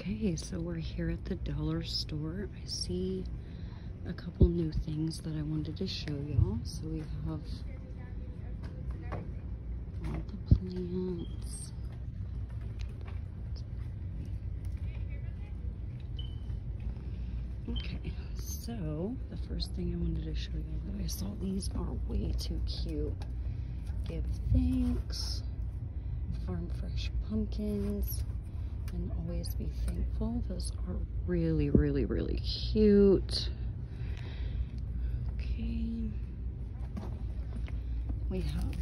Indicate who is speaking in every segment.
Speaker 1: Okay, so we're here at the dollar store. I see a couple new things that I wanted to show y'all. So we have all the plants. Okay, so the first thing I wanted to show y'all that I saw, these are way too cute. Give thanks, farm fresh pumpkins, and always be thankful. Those are really, really, really cute. Okay. We have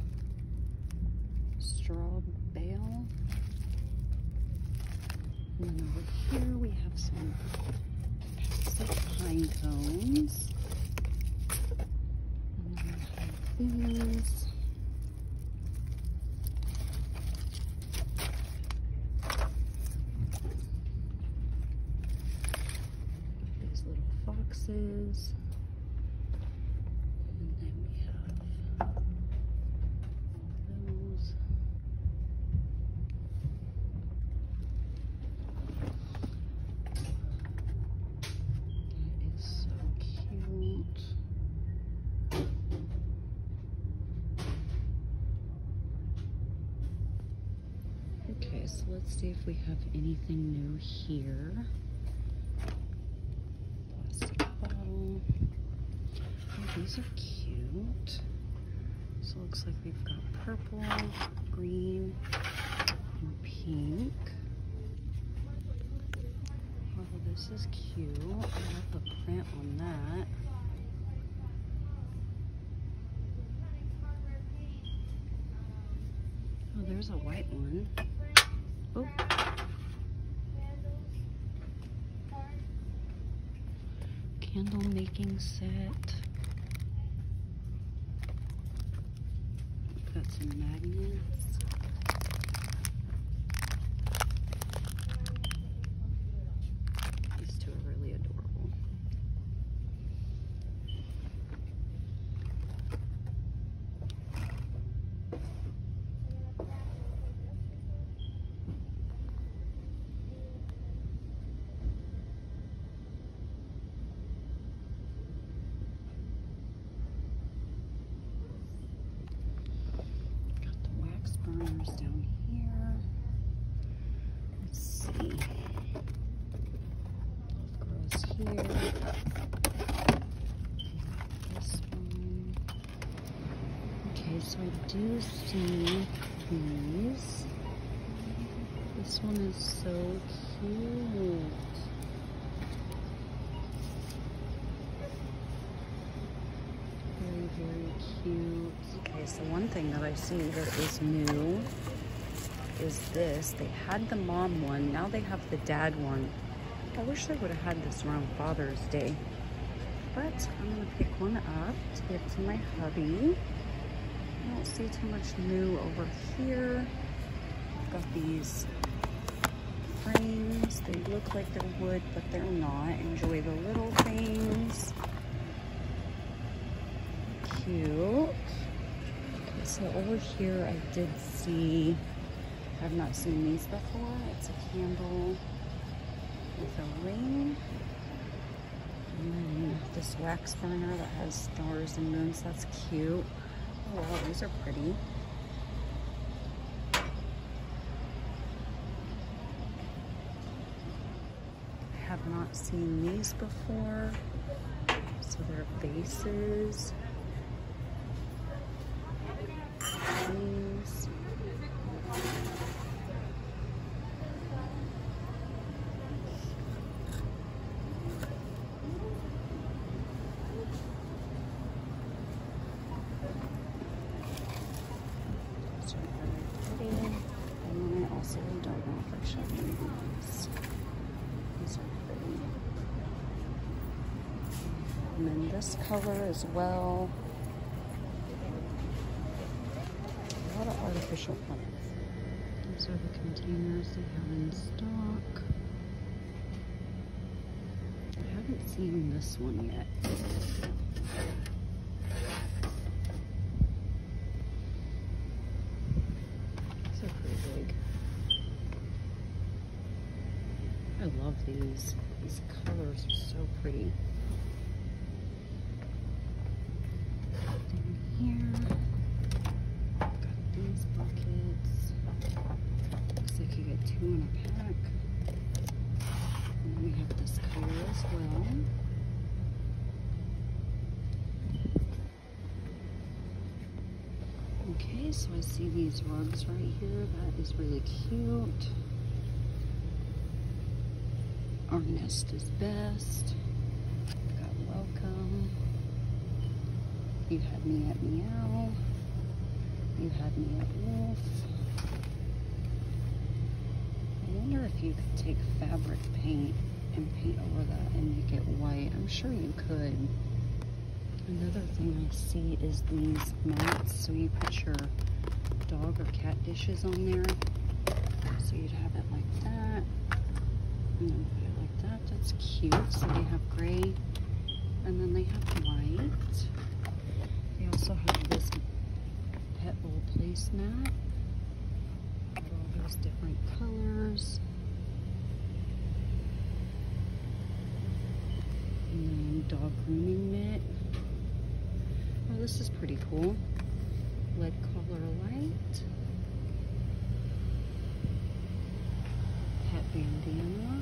Speaker 1: straw bale. And then over here we have some pine cones. And then we have these. Boxes, and then we have all those. That is so cute. Okay, so let's see if we have anything new here. These are cute. So it looks like we've got purple, green, and pink. Oh, this is cute. I love the print on that. Oh, there's a white one. Oh. Candle making set. Got some magnets. These two are really adorable. Burners down here. Let's see. Both girls here. This one. Okay, so I do see these. This one is so cute. Very, very cute. Okay, so one thing that I see that is new is this. They had the mom one, now they have the dad one. I wish they would have had this around Father's Day. But I'm gonna pick one up to give to my hubby. I don't see too much new over here. I've got these frames. They look like they're wood, but they're not. Enjoy the little things. Cute. Okay, so over here I did see, I've not seen these before. It's a candle with a ring. And then this wax burner that has stars and moons. That's cute. Oh wow, these are pretty. I have not seen these before. So they're vases. These. These are very pretty. And then I also don't know if I showed you these. These are pretty. And then this color as well. A lot of artificial plants. These are the containers they have in stock. I haven't seen this one yet. These are pretty big. I love these. These colors are so pretty. Down here, got these buckets. Looks like you get 2 in a pack. And then we have this color as well. Okay, so I see these rugs right here. That is really cute. Our nest is best. Got welcome. You had me at meow. You had me at wolf. I wonder if you could take fabric paint and paint over that and make it white. I'm sure you could. Another thing I see is these mats. So you put your dog or cat dishes on there. So you'd have it like that. And then put it like that. That's cute. So they have gray and then they have white. They also have this pet bowl placemat with all those different colors. And then dog grooming mitt. Oh, this is pretty cool. Lead collar light. Pet bandana.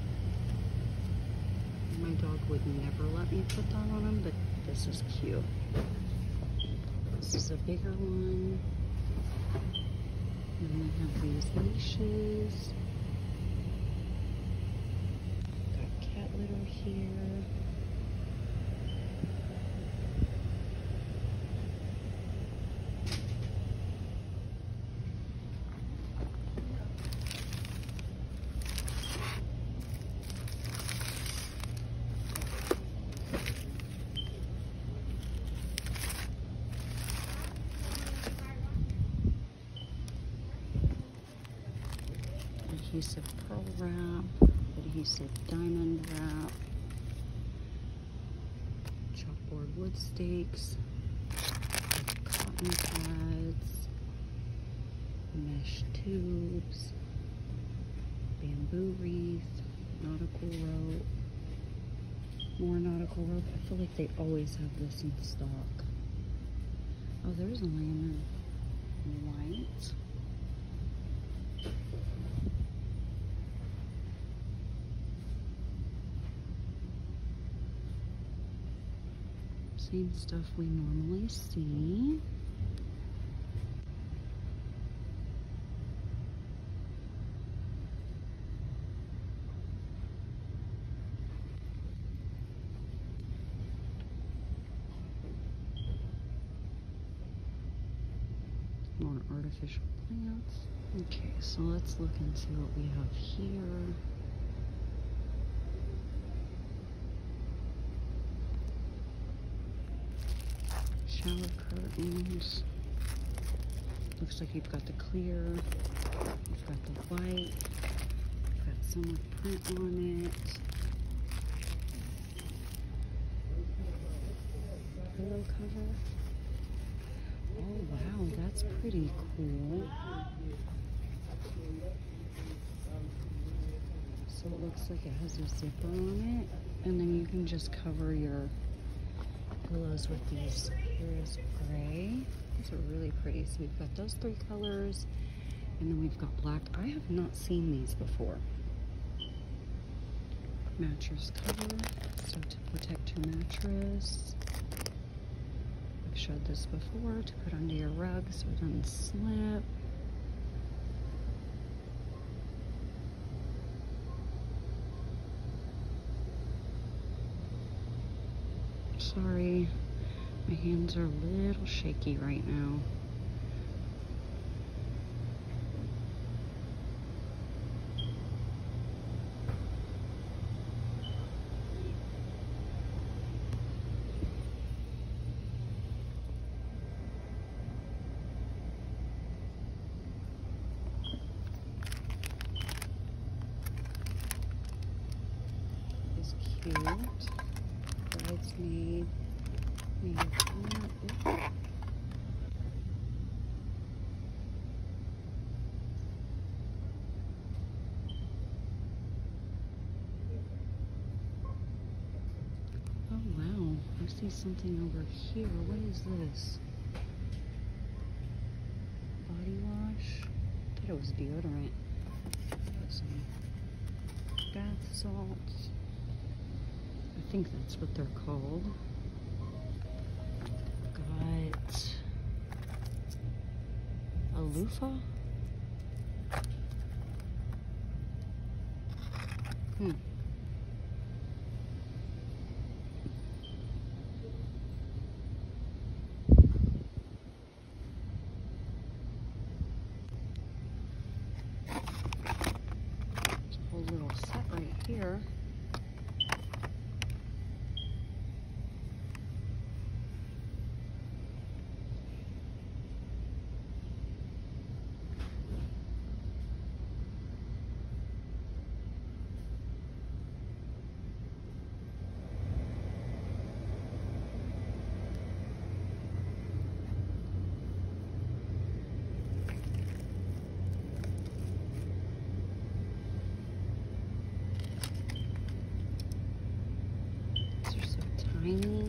Speaker 1: My dog would never let me put that on him, but this is cute. This is a bigger one. And we have these leashes. Got cat litter here. Adhesive pearl wrap, adhesive diamond wrap, chalkboard wood stakes, cotton pads, mesh tubes, bamboo wreath, nautical rope, more nautical rope. I feel like they always have this in stock. Oh, there's a lantern in white. Same stuff we normally see. More artificial plants. Okay, so let's look and see what we have here. Shower curtains. Looks like you've got the clear, you've got the white, you've got some with print on it. Pillow cover. Oh wow, that's pretty cool. So it looks like it has a zipper on it, and then you can just cover your pillows with these. Here's gray. These are really pretty. So we've got those 3 colors, and then we've got black. I have not seen these before. Mattress cover, so to protect your mattress. I've showed this before, to put under your rug so it doesn't slip. Sorry, my hands are a little shaky right now. It's cute. Bridesmaid. see something over here. What is this? Body wash? I thought it was deodorant. Got some bath salts. I think that's what they're called. Got a loofah. Whole little set right here. Tiny.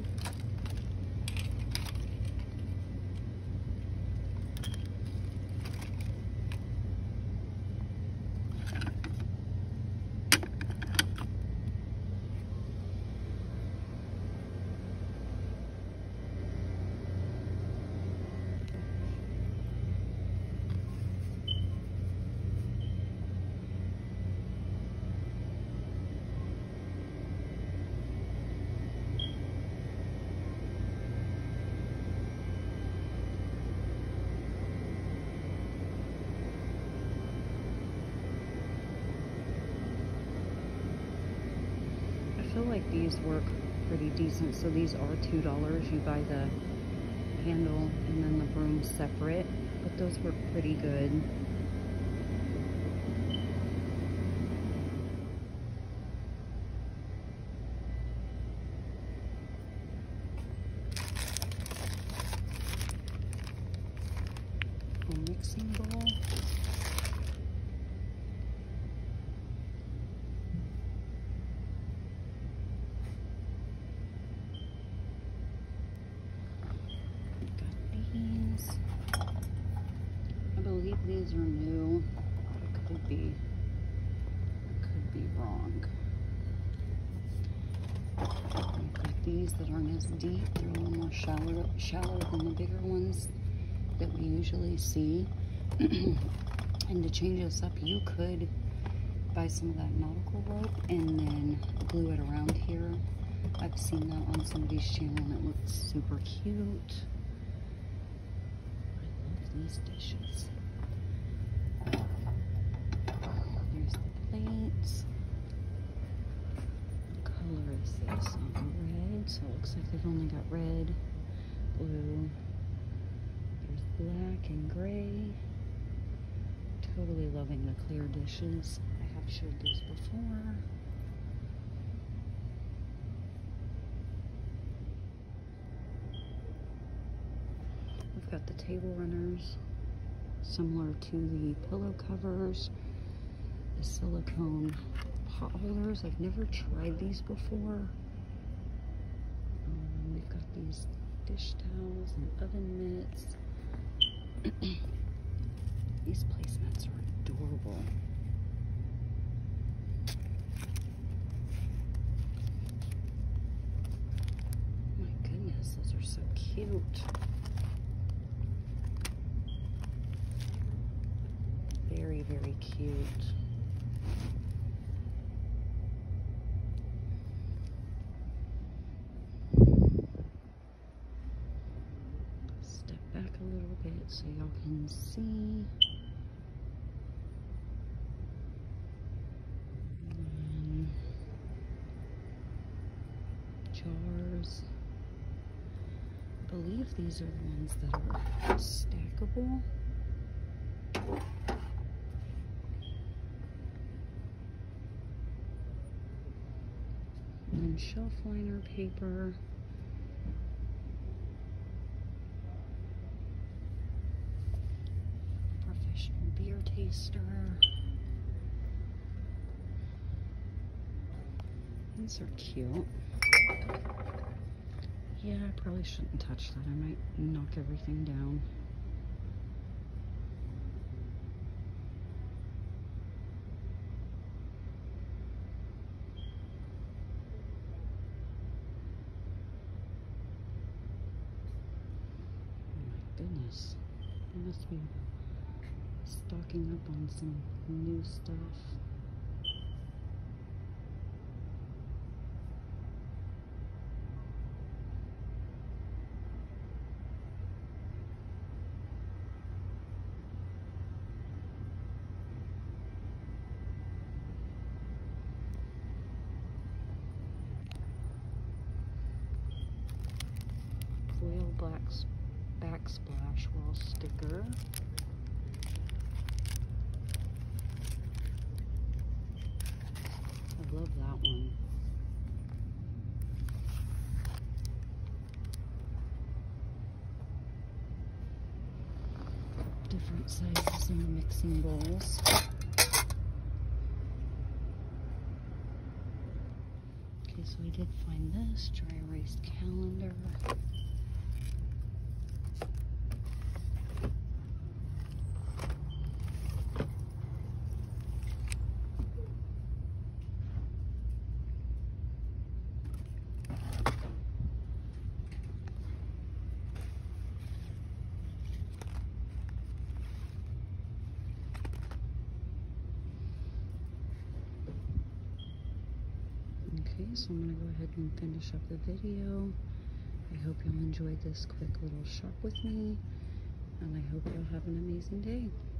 Speaker 1: I feel like these work pretty decent. So these are $2. You buy the handle and then the broom separate, but those work pretty good. A mixing bowl. I believe these are new. I could be wrong. We've got these that aren't as deep. They're a little more shallow than the bigger ones that we usually see. And to change this up, you could buy some of that nautical rope and then glue it around here. I've seen that on somebody's channel and it looks super cute. These dishes. There's the plates. What color is this? Red, so it looks like they've only got red, blue. There's black and gray. Totally loving the clear dishes. I have showed those before. We've got the table runners, similar to the pillow covers, the silicone pot holders. I've never tried these before. We've got these dish towels and oven mitts. These placemats are adorable. My goodness, those are so cute. Very, very cute. Step back a little bit so y'all can see. Jars. I believe these are the ones that are stackable. And then shelf liner paper. Professional beer taster. These are cute. Yeah, I probably shouldn't touch that. I might knock everything down. Oh my goodness. I must be stocking up on some new stuff. Foil backsplash wall sticker. I love that one. Different sizes in the mixing bowls. Okay, so I did find this dry erase calendar. Okay, so I'm going to go ahead and finish up the video. I hope you'll enjoy this quick little shop with me, and I hope you'll have an amazing day.